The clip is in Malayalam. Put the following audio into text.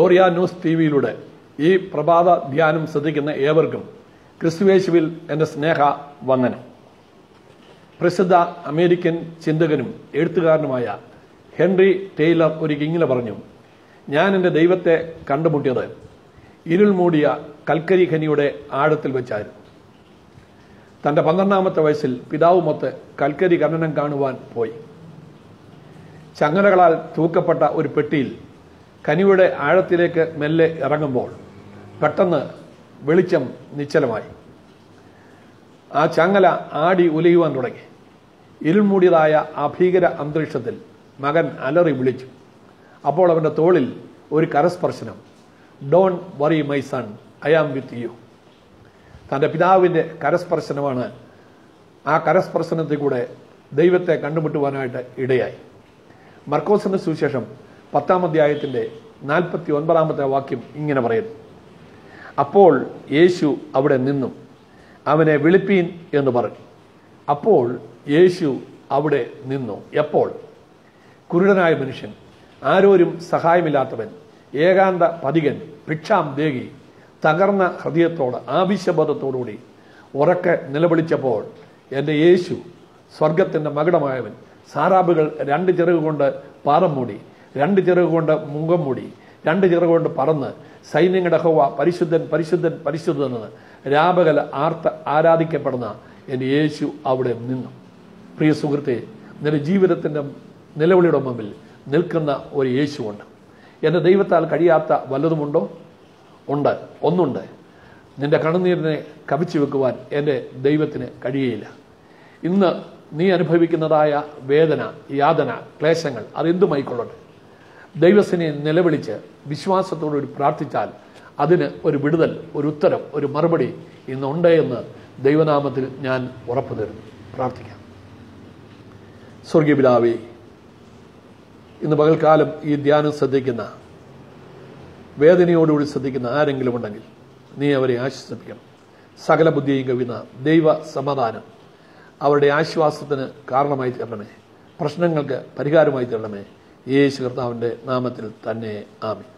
ഗ്ലോറിയ ന്യൂസ് ടിവിയിലൂടെ ഈ പ്രഭാത ധ്യാനം ശ്രദ്ധിക്കുന്ന ഏവർക്കും ക്രിസ്തുയേശുവിൽ എൻ്റെ സ്നേഹ വന്ദനം. പ്രസിദ്ധ അമേരിക്കൻ ചിന്തകനും എഴുത്തുകാരനുമായ ഹെൻറി ടെയ്ലർ ഒരിക്കൽ ഇങ്ങനെ പറഞ്ഞു, ഞാൻ എൻ്റെ ദൈവത്തെ കണ്ടുമുട്ടിയത് ഇരുൾ മൂടിയ കൽക്കരി ഖനിയുടെ ആഴത്തിൽ വെച്ചായിരുന്നു. തൻ്റെ 12ാമത്തെ വയസ്സിൽ പിതാവുമൊത്ത് കൽക്കരി ഖനനം കാണുവാൻ പോയി. ചങ്ങലകളാൽ തൂക്കപ്പെട്ട ഒരു പെട്ടിയിൽ ഖനിയുടെ ആഴത്തിലേക്ക് മെല്ലെ ഇറങ്ങുമ്പോൾ പെട്ടെന്ന് വെളിച്ചം നിശ്ചലമായി. ആ ചങ്ങല ആടി ഉലയുവാൻ തുടങ്ങി. ഇരുൾമൂടിയതായ ആ ഭീകര അന്തരീക്ഷത്തിൽ മകൻ അലറി വിളിച്ചു. അപ്പോൾ അവൻ്റെ തോളിൽ ഒരു കരസ്പർശനം, don't worry my son, I am with you. തൻ്റെ പിതാവിൻ്റെ കരസ്പർശനമാണ്. ആ കരസ്പർശനത്തിൽ കൂടെ ദൈവത്തെ കണ്ടുമുട്ടുവാനായിട്ട് ഇടയായി. മർക്കോസിന്റെ സുവിശേഷം 10-ാം അധ്യായത്തിന്റെ 49-ാമത്തെ വാക്യം ഇങ്ങനെ പറയുന്നു, അപ്പോൾ യേശു അവിടെ നിന്നു അവനെ വിളിപ്പീൻ എന്ന് പറഞ്ഞു. അപ്പോൾ യേശു അവിടെ നിന്നു. എപ്പോൾ? കുരുടനായ മനുഷ്യൻ, ആരോരും സഹായമില്ലാത്തവൻ, ഏകാന്ത പതികൻ, ഭിക്ഷാം ദേഹി, തകർന്ന ഹൃദയത്തോട് ആവശ്യബോധത്തോടുകൂടി ഉറക്കെ നിലവിളിച്ചപ്പോൾ എൻ്റെ യേശു, സ്വർഗത്തിൻ്റെ മകുടമായവൻ, സാറാബുകൾ 2 ചിറക് കൊണ്ട് പാദം മൂടി, 2 ചിറക് കൊണ്ട് മുഖം മൂടി, 2 ചിറക് കൊണ്ട് പറന്ന് സൈന്യങ്ങളുടെ യഹോവ പരിശുദ്ധൻ പരിശുദ്ധൻ പരിശുദ്ധൻ എന്ന് രാപകൽ ആരാധിക്കപ്പെടുന്ന എൻ്റെ യേശു അവിടെ നിന്നു. പ്രിയ സുഹൃത്തെ, നിന്റെ ജീവിതത്തിൻ്റെ നിലവിളിയുടെ മുമ്പിൽ നിൽക്കുന്ന ഒരു യേശുവുണ്ട്. എൻ്റെ ദൈവത്താൽ കഴിയാത്ത വല്ലതുമുണ്ടോ? ഉണ്ട്, ഒന്നുണ്ട്. നിന്റെ കണ്ണുനീരിനെ കവിച്ചു വെക്കുവാൻ എൻ്റെ ദൈവത്തിന് കഴിയുകയില്ല. ഇന്ന് നീ അനുഭവിക്കുന്നതായ വേദന, യാതന, ക്ലേശങ്ങൾ അതെന്തുമായിക്കൊള്ളട്ടെ, ദൈവത്തിനെ നിലവിളിച്ച് വിശ്വാസത്തോടുകൂടി പ്രാർത്ഥിച്ചാൽ അതിന് ഒരു വിടുതൽ, ഒരു ഉത്തരം, ഒരു മറുപടി ഇന്നുണ്ട് എന്ന് ദൈവനാമത്തിൽ ഞാൻ ഉറപ്പു തരുന്നു. പ്രാർത്ഥിക്കാം. സ്വർഗീയ പിതാവേ, ഇന്ന് പകൽക്കാലം ഈ ധ്യാനം ശ്രദ്ധിക്കുന്ന, വേദനയോടുകൂടി ശ്രദ്ധിക്കുന്ന ആരെങ്കിലും ഉണ്ടെങ്കിൽ നീ അവരെ ആശ്വസിപ്പിക്കണം. സകല ബുദ്ധിയും കവിയുന്ന ദൈവ സമാധാനം അവരുടെ ആശ്വാസത്തിന് കാരണമായി തീരണമേ. പ്രശ്നങ്ങൾക്ക് പരിഹാരമായി തീരണമേ. യേശു കർത്താവിൻ്റെ നാമത്തിൽ തന്നെ ആമേൻ.